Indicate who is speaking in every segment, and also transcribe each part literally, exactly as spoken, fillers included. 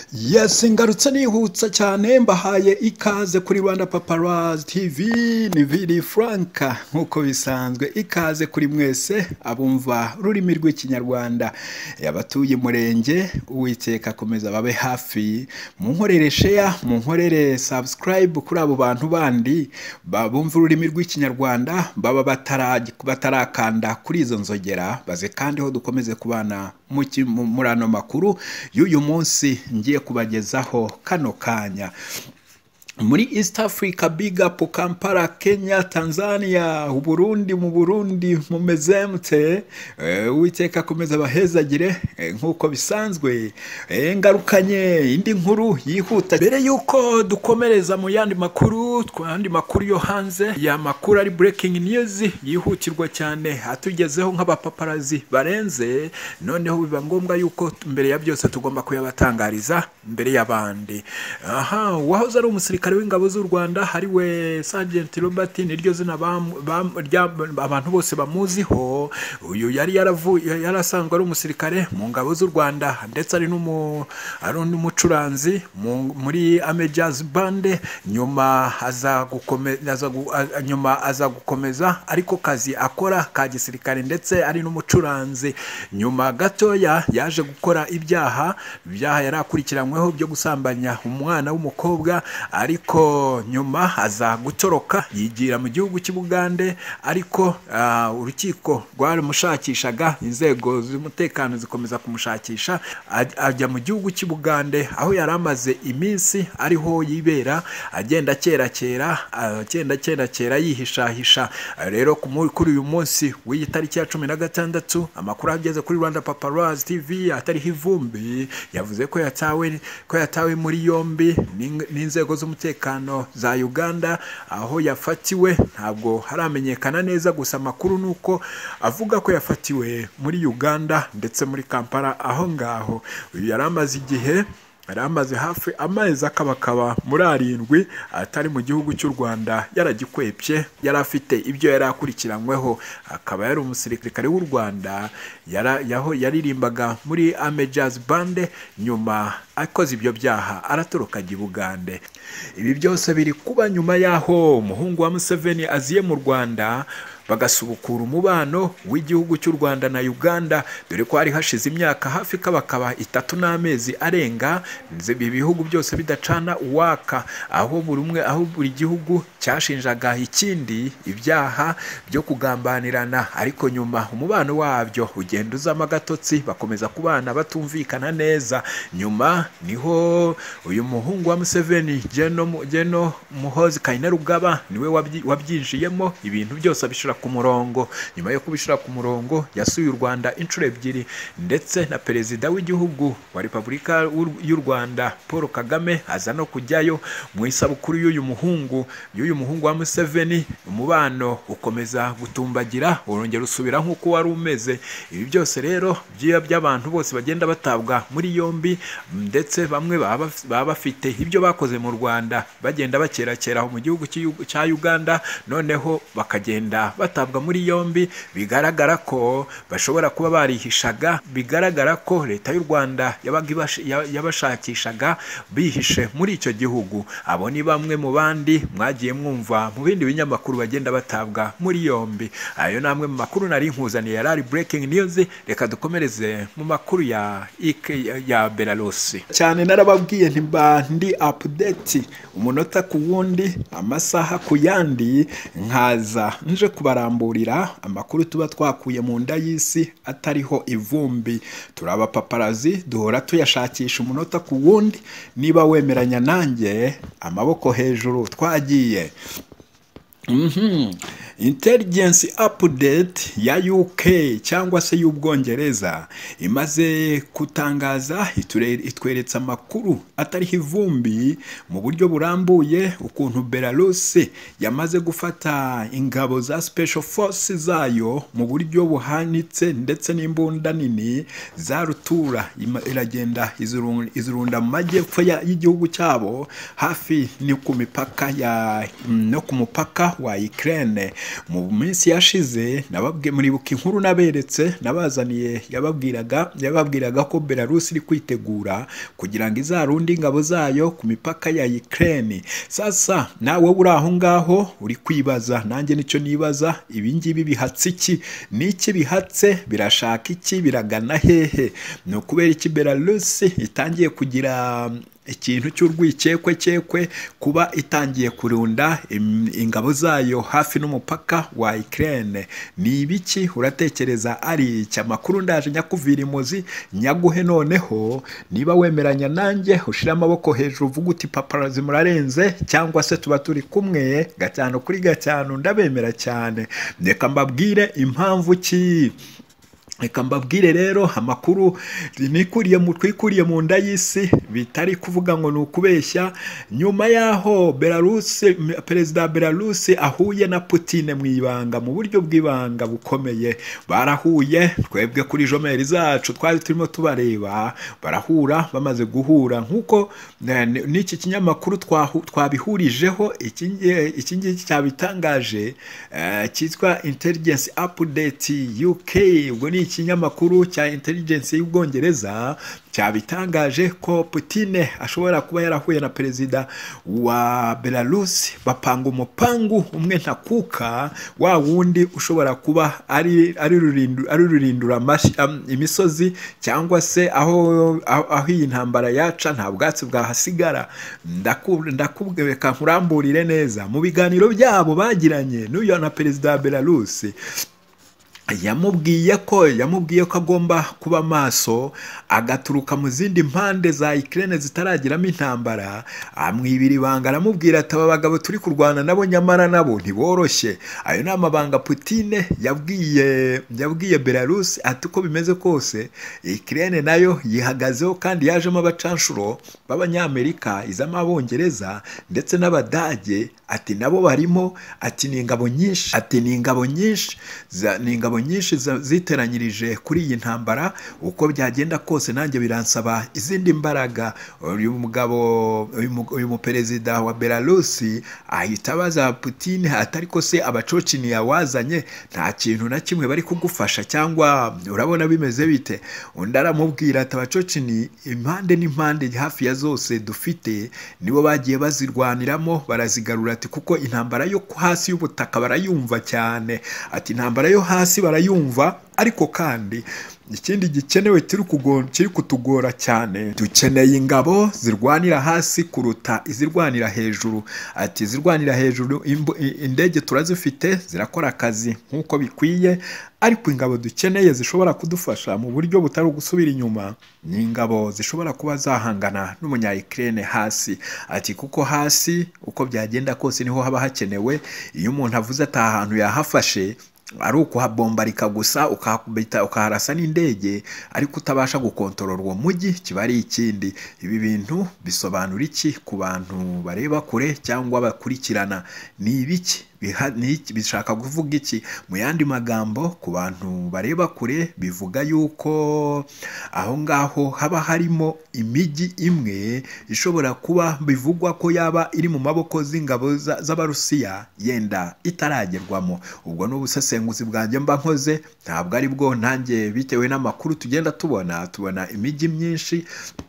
Speaker 1: Yes, ngarutse nihutsa cyane mbahaye ikaze kuri Rwanda Paparazzi T V ni Vili Franka nkuko bisanzwe ikaze kuri mwese abumva rurimi rw'ikinyarwanda yabatuye murenge Uwiteka komeza babe hafi munkorere share munkorere subscribe kuri abo bantu bandi babumva ururimi rw'ikinyarwanda baba bataraji batarakanda kuri izo nzogera baze kandi ho dukomeze kubana muri ano makuru y'uyu munsi ngiye kubagezaho kano kanya muri East Africa, big up Kampala, Kenya, Tanzania, Burundi, mu Burundi mumeze mute Uwiteka komeza bahezagire nkuko bisanzwe ngarukanye indi nkuru yihuta bere yuko dukomereza mu yandi makuru twandi makuru yo hanze ya makuru ari breaking news yihutirwa cyane atugezeho nk'abapaparazzi barenze noneho biba ngombwa yuko mbere ya byose tugomba kuyabatangariza mbere y'abandi. Aha wahoze ari umusirikare w'ingabo z'u Rwanda hariwe Sergeant Robert niryo zina abantu bose bamuziho. Uyu yari yaravuye yarasanzwe ari umusirikare mu ngabo z'u Rwanda ndetse ari n'umu ari n'umucuranzi muri Ame Jazz Band, nyuma aza gukomeza nyuma aza gukomeza ariko kazi akora ka gisirikare ndetse ari n'umucuranzi. Nyuma gatoya yaje gukora ibyaha ibyaha yarakurikiranyweho byo gusambanya umwana w'umukobwa, ariko nyuma aza gutoroka yigira mu gihugu cy'Ubugande, ariko uh, urukiko rwari mushakishaga inzego z'umutekano zikomeza kumushakisha ajya mu gihugu cy'Ubugande aho yaramaze iminsi ariho yibera agenda kera kera agenda kera kera yihishahisha. Rero kuri uyu munsi w'iyi tariki ya cumi na gatandatu amakuru ageze kuri Rwanda Paparazzi T V atari hivumbi yavuze ko yatawe ko yatawe muri yombi n'inzego z'umutekano za Uganda aho yafatiwe. Ntabwo haramenyekana neza, gusa makuru nuko avuga ko yafatiwe muri Uganda ndetse muri Kampala aho ngaho. Yaramaze igihe yaramaze hafi amezi akabakaba muri arindwi atari mu gihugu cy'u Rwanda yaragikwepye, yarafite ibyo yarakurikiranyweho. Akaba yari umusirikare w'u Rwanda yara yaho yaririmbaga muri Ame Jazz Band, nyuma akoze ibyo byaha aratoroka Bugande. Ibi byose biri kuba nyuma yaho umuhungu wa Museveni aziye mu Rwanda bagasubukura umubano w'igihugu cy'u Rwanda na Uganda, dore ko hari hashize imyaka hafi kabakaba itatu n'amezi arenga ibi bihugu byose bidacana uwaka, aho buri umwe aho buri gihugu cyashinjaga ikindi ibyaha byo kugambanirana, ariko nyuma umubano wabyo ugenda uzama gatotsi bakomeza kubana batumvikana neza. Nyuma niho uyu muhungu wa Museveni Geno Geno Muhozi Kainerugaba niwe wabyinjiyemo ibintu byose abishira ku murongo. Nyuma yo kubishira ku murongo yasuye u Rwanda inshuro ebyiri ndetse na perezida w'igihugu wa Repubulika y'u Rwanda Paul Kagame aza no kujyayo mu isabukuru y'uyu muhungu y'uyu muhungu wa Museveni. Umubano ukomeza gutumbagira urongera usubira nk'uko wari umeze. Ibi byose rero by'abantu bose bagenda batabwa muri yombi ndetse bamwe baba bafite ibyo bakoze mu Rwanda bagenda bakerakera mu gihugu cya Uganda, noneho bakagenda batabwa muri yombi. Bigaragara ko bashobora kuba barihishaga, bigaragara ko leta y'u Rwanda yabaga yabashakishaga bihishe muri icyo gihugu. Abo ni bamwe mu bandi mwagiye mwumva mu bindi binyamakuru bagenda batabwa muri yombi. Ayo namwe mu makuru nari nkuzaniye yarari breaking news. Reka dukomereze mu makuru ya ya Belarus cyane. Narababwiye nti ndi update umunota ku wundi amasaha ku yandi nkaza nje kubaramburira amakuru tuba twakuye mu nda y'isi atariho ivumbi. Turaba paparazzi duhora tuyashakisha umunota ku wundi. Niba wemeranya nanjye amaboko hejuru twagiye. Mhm Intelligence update ya U K cyangwa se y'Ubwongereza imaze kutangaza itweretsa amakuru atari hivumbi mu buryo burambuye ukuntu Belarus yamaze gufata ingabo za special forces zayo mu buryo buhanitse ndetse n'imbunda nini za rutura iragenda izurunda mu majyepfo y'igihugu cyabo hafi ni ku mipaka ya no ku mupaka wa Ukraine. Mu minsi yashize nababwiye muribuka inkuru naberetse nabazaniye yababwiraga yababwiraga ko Belarus iri kwitegura kugira ngo izarundi ingabo zayo ku mipaka ya Ukraine. Sasa nawe uri aho ngaho uri kwibaza, nanjye nicyo nibaza, ibi ngibi bihatse iki? Niki bihatse? Birashaka iki? Biragana hehe? Ni ukubera iki Belarus itangiye kugira ikintu cy'urwikekwe cyekwe kuba itangiye kurunda ingabo zayo hafi n'umupaka wa Ukraine? Ni ibiki uratekereza ari iki? Amakuru ndaje nyakuvira imuzi nyaguhe noneho, niba wemeranya nanjye ushira amaboko hejuru uvuga uti paparazzi murarenze, cyangwa se tuba turi kumwe gatanu kuri gatanu. Ndabemera cyane. Reka mbabwire impamvu ki Eka mbabwire rero amakuru nikuriye mu twikuriye mu nda y'isi, bitari kuvuga ngo ni ukubeshya. Nyuma yaho Belarus, perezida wa Belarus ahuye na Putin mu ibanga, mu buryo bw'ibanga bukomeye. Barahuye, twebwe kuri jomeri zacu twari turimo tubareba, barahura. Bamaze guhura nk'uko n'iki kinyamakuru twabihurijeho, iki ngiki cyabitangaje cyitwa Intelligence Update U K. Ubwo ni ikinyamakuru cya intelligence y'Ubwongereza cyabitangaje ko Putin ashobora kuba yarahuye na perezida wa Belarus, bapanga umupangu umwe ntakuka, wa wundi ushobora kuba ari ari rurindu ari rurindura imisozi, cyangwa se aho aho iyi ntambara yaca nta bwatsi bwahasigara. Ndakubweka nkuramburire neza mu biganiro byabo bagiranye n'uyu na perezida wa Belarus. Yamubwiye ko yamubwiye ko agomba kuba maso, agaturuka mu zindi mpande za Ukraine zitaragiramo intambara. Amwibira ibanga, aramubwira ati aba bagabo turi kurwana nabo nyamara nabo ntiboroshye. Ayo ni amabanga Putin yabwiye yabwiye Belarus ati uko bimeze kose Ukraine nayo yihagazeho, kandi yajemo abacanshuro b'Abanyamerika, izamo Abongereza ndetse n'Abadage. Ati nabo barimo, ati ni ingabo nyinshi, ati ni ingabo nyinshi ni ingabo nyinshi ziteranyirije kuri iyi ntambara. Uko byagenda kose nanjye biransaba izindi mbaraga. Uyu mugabo uyu muperezida wa Belarus ahita abaza Putin atari ko se abacocini yawazanye nta kintu na kimwe bari kugufasha, cyangwa urabona bimeze bite? Undi aramubwira ati abacocini impande n'impande hafi ya zose dufite nibo bagiye bazirwaniramo barazigarura, ati kuko intambara yo hasi y'ubutaka barayumva cyane. Ati intambara yo hasi barayumva, ariko kandi ikindi gikenewe kiri kutugora cyane, dukeneye ingabo zirwanira hasi kuruta izirwanira hejuru. Ati zirwanira hejuru indege turazifite zirakora akazi nk'uko bikwiye, ariko ingabo dukeneye zishobora kudufasha mu buryo butari gusubira inyuma ni ingabo zishobora kuba zahangana n'umunya Ukraine hasi. Ati kuko hasi uko byagenda kose niho haba hakenewe. Iyo umuntu avuze ati ahantu yahafashe ari ukuhabombarika gusa ukahakubita ukaharasa n'indege, ariko utabasha gukontorora uwo mujyi, kiba ari ikindi. Ibi bintu bisobanura iki ku bantu bareba kure cyangwa bakurikirana? Ni ibiki bishaka kuvuga iki? Mu yandi magambo, ku bantu bareba kure bivuga yuko aho ngaho haba harimo imijyi imwe ishobora kuba bivugwa ko yaba iri mu maboko z'ingabo z'Abarusiya yenda itaragerwamo. Ubwo n'ubusesenguzi bwanjye mba nkoze, ntabwo ari bwo nanjye bitewe n'amakuru tugenda tubona tubona imijyi myinshi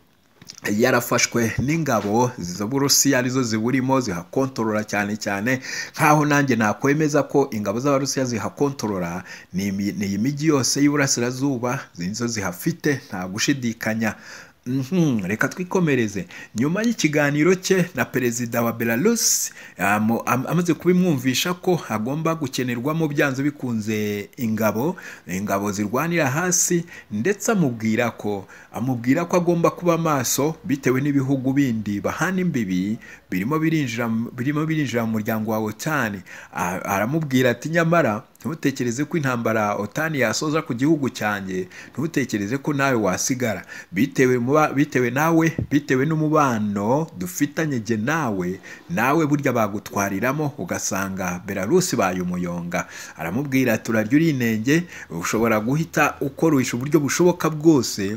Speaker 1: yarafashwe n'ingabo z'Abarusiya arizo ziburimo zihakontorora cyane cyane, nkaho nanjye nakwemeza ko ingabo z'Abarusiya zihakontorora ni imijyi yose y'Iburasirazuba nizo zihafite, nta gushidikanya. Mhm, reka twikomereze. Nyuma y'ikiganiro cye na perezida wa Belarus, am, am, amaze kubimwumvisha ko agomba gukenerwamo byanze bikunze ingabo ingabo zirwanira hasi, ndetse amubwira ko amubwira ko agomba kuba maso bitewe n'ibihugu bindi bahana imbibi birimo birinjira birimo birinjira mu muryango wa OTAN. Aramubwira ati nyamara ntutekereze ko intambara OTAN yasoza ku gihugu cyanjye, ntutekereze ko nawe wasigara, bitewe bitewe nawe bitewe n'umubano dufitanye je nawe nawe burya bagutwariramo ugasanga Belarus bayumuyonga. Aramubwira turarya urinenge, ushobora guhita ukoresha uburyo bushoboka bwose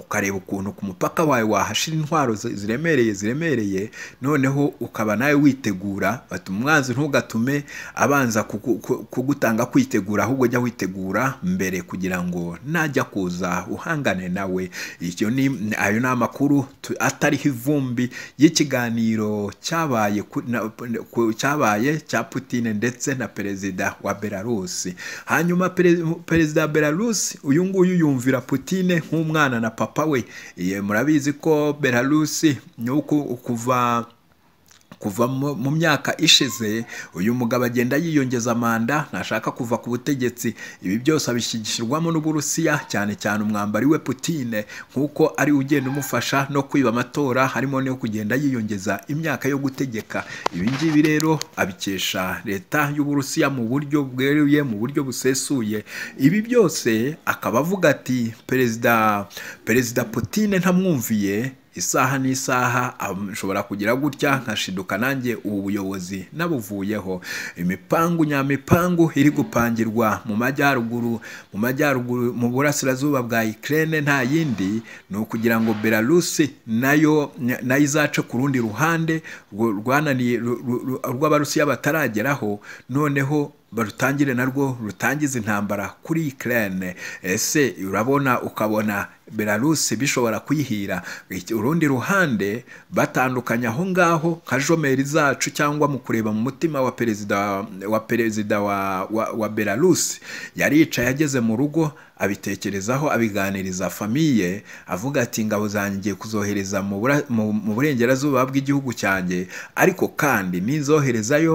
Speaker 1: ukareba ukuntu ku mupaka wawe wahashira intwaro ziremereye ziremereye noneho ukaba nawe witegura, bati umwanzi ntugatume abanza kugutanga kwitegura, ahubwo jya witegura mbere kugira ngo najya kuza uhangane nawe. Icyo ni ayo ni amakuru atariho ivumbi y'ikiganiro cyabaye cyabaye cya Putin ndetse na perezida wa Belarus. Hanyuma perezida wa Belarus uyu nguyu yumvira Putin nk'umwana na papa we. Murabizi ko Belarus nuko kuva kuva mu myaka ishize uyu mugabo agenda yiyongeza manda, ntashaka kuva ku butegetsi. Ibi byose abishyigikirwamo n'Uburusiya, cyane cyane umwambari we Putin, nkuko ari ugenda umufasha no kwiba amatora, harimo no kugenda yiyongeza imyaka yo gutegeka. Ibi ngibi rero abikesha leta y'Uburusiya mu buryo bweruye, mu buryo busesuye. Ibi byose akaba avuga ati perezida perezida Putin ntamwumviye isaha n'isaha ashobora kugira gutya nkashiduka nanjye ubu buyobozi nabuvuyeho. Imipangu nyamipangu iri gupangirwa mu majyaruguru mu majyaruguru mu burasirazuba bwa Ukraine nta yindi ni ukugira ngo Belarus nayo nayo izace ku rundi ruhande rwananiye rw'Abarusiya batarageraho, noneho barutangire narwo rutangiza intambara kuri Ukraine. Ese urabona ukabona Belarus bishobora kwihira urundi ruhande batandukanya aho ngaho nka jomeri zacu, cyangwa mu kureba mu mutima wa perezida wa perezida wa, wa, wa Belarus. Yaricaye ageze mu rugo abitekerezaho, abiganiriza famiye, avuga ati ingabo zanjye kuzohereza mu burengerazuba bw'igihugu cyanjye, ariko kandi nizoherezayo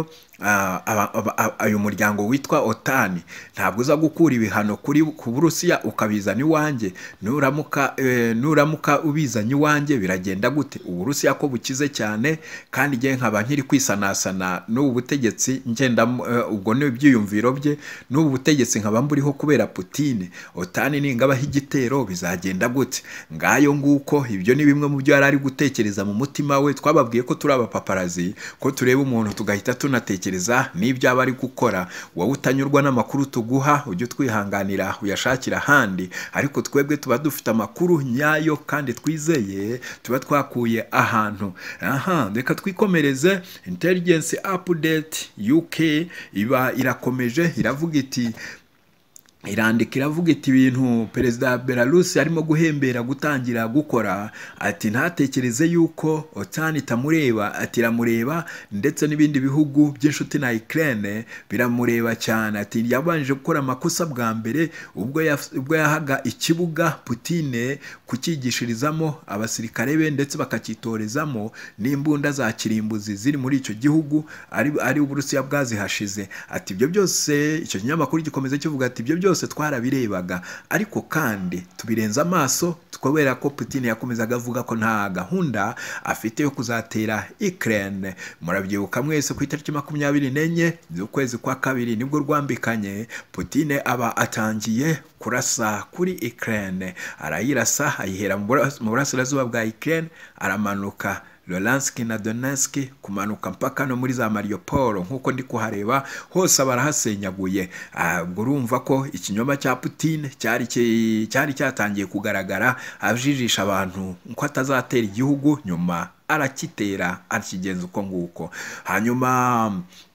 Speaker 1: ayo muryango witwa Otani ntabwo uza gukura ibihano kuri ku Burusiya ukabizana iwanjye. Nuramuka nuramuka ubizanye iwanjye biragenda gute? Uburusiya ko bukize cyane, kandi ngiye nkaba nkiri kwisanasana n'ubu butegetsi ngenda ubwo ne byiyumviro bye, n'ubu butegetsi nkaba mburiho kubera Putin. Otani ningabaho igitero bizagenda gute? Ngayo nguko ibyo ni bimwe mu byo yari ari gutekereza mu mutima we. Twababwiye ko turi abapaparazi, ko tureba umuntu tugahita tunatekereza n'ibyo aba ari gukora. Wowe utanyurwa n'amakuru tuguha ujye utwihanganira uyashakira ahandi, ariko twebwe tuba dufite amakuru nyayo kandi twizeye, tuba twakuye ahantu. Aha, reka twikomereze. Intelligence update U K iba irakomeje iravuga iti irandika iravuga iti ibintu perezida wa Belarus arimo guhembera gutangira gukora, ati ntatekereze yuko Otani itamureba, ati iramureba ndetse n'ibindi bihugu by'inshuti na Ukraine biramureba cyane. Ati yabanje gukora amakosa bwa mbere ubwo ubwo yahaga ikibuga Putin kukigishirizamo abasirikare be ndetse bakakitorezamo n'imbunda za kirimbuzi ziri muri icyo gihugu ari ari Uburusiya bwazihashize. Ati ibyo byose icyo kinyamakuru gikomeza kivuga ati ibyo byose twarabirebaga, ariko kandi tubirenza amaso tukobera ko Putin yakomezaga avuga ko nta gahunda afite yo kuzatera Ukraine. Murabyibuka mwese ku itariki makumyabiri n'enye z'ukwezi kwa kabiri nibwo rwambikanye Putin aba atangiye kurasa kuri Ukraine. Arayirasa ayihera mu burasirazuba bwa Ukraine, aramanuka Luhansk na Donetsk, kumanuka mpaka no muri za Mariupol nkuko ndi kuhareba hose barahasenyaguye. Ubwo urumva ko ikinyoma cya Putin cyari cyari cyatangiye kugaragara, ajijisha abantu ko atazatera igihugu, nyuma arakitera akigenza uko nguko. Hanyuma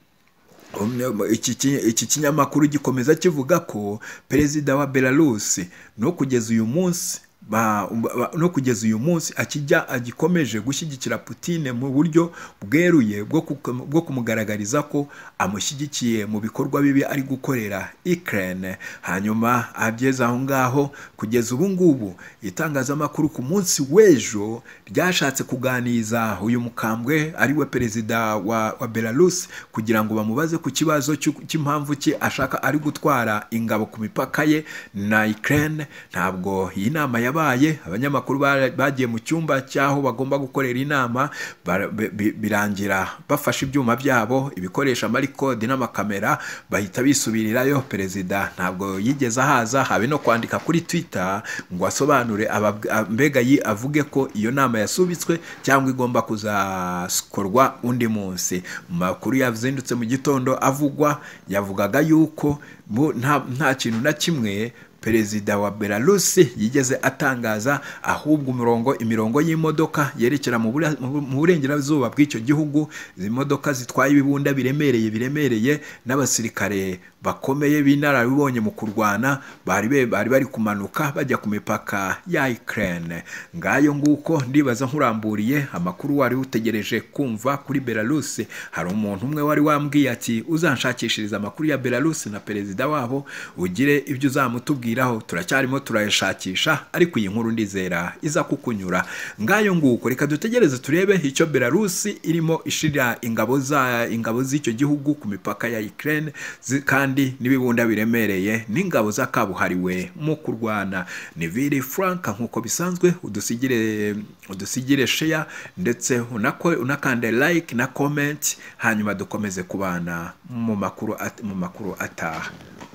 Speaker 1: iki kinyamakuru gikomeza kivuga ko perezida wa Belarus no kugeza uyu munsi Ba, ba, no kugeza uyu munsi akijya agikomeje gushyigikira Putin mu buryo bweruye bwo bwo kumugaragariza ko amushyigikiye mu bikorwa bibi ari gukorera Ukraine. Hanyuma ageze aho ngaho kugeza ubu ngubu itangazamakuru ku munsi w'ejo ryashatse kuganiza uyu mukambwe ari we perezida wa, wa Belarus kugira ngo bamubaze ku kibazo cy'impamvu ki ashaka ari gutwara ingabo ku mipaka ye na Ukraine. Ntabwo iyi nama ya baye abanyamakuru bagiye mu cyumba cyaho bagomba gukorera inama, birangira bafashe ibyuma byabo ibikoresha amarikodi n'amakamera bahita bisubirirayo. Perezida ntabwo yigeze ahaza habe no kwandika kuri Twitter ngo asobanure mbega yi avuge ko iyo nama yasubitswe cyangwa igomba kuzakorwa undi munsi. Makuru yazindutse mu gitondo avugwa yavugaga yuko nta nta kintu na kimwe perezida wa Belarus yigeze atangaza, ahubwo umurongo imirongo y'imodoka yerekera mu burengerazuba bw'icyo gihugu, izi modoka zitwaye ibibunda biremereye biremereye n'abasirikare bakomeye b'inararibonye mu kurwana bari bari bari kumanuka bajya ku mipaka ya Ukraine. Ngayo nguko ndibaza nkuramburiye amakuru wari utegereje kumva kuri Belarus. Hari umuntu umwe wari wambwiye ati uzanshakishiriza amakuru ya Belarus na perezida wabo ugire ibyo uzamutubwiraho, turacyarimo turayashakisha, ariko iyi nkuru ndizera iza kukunyura. Ngayo nguko reka dutegereze turebe icyo Belarus irimo ishira ingabo za ingabo z'icyo gihugu ku mipaka ya Ukraine, kandi n'ibibunda biremereye n'ingabo zakabuhariwe mu kurwana. Ni Vili Frank nkuko bisanzwe, udusigire udusigire share ndetse unako unakande like na comment, hanyuma dukomeze kubana mu makuru mu makuru ataha.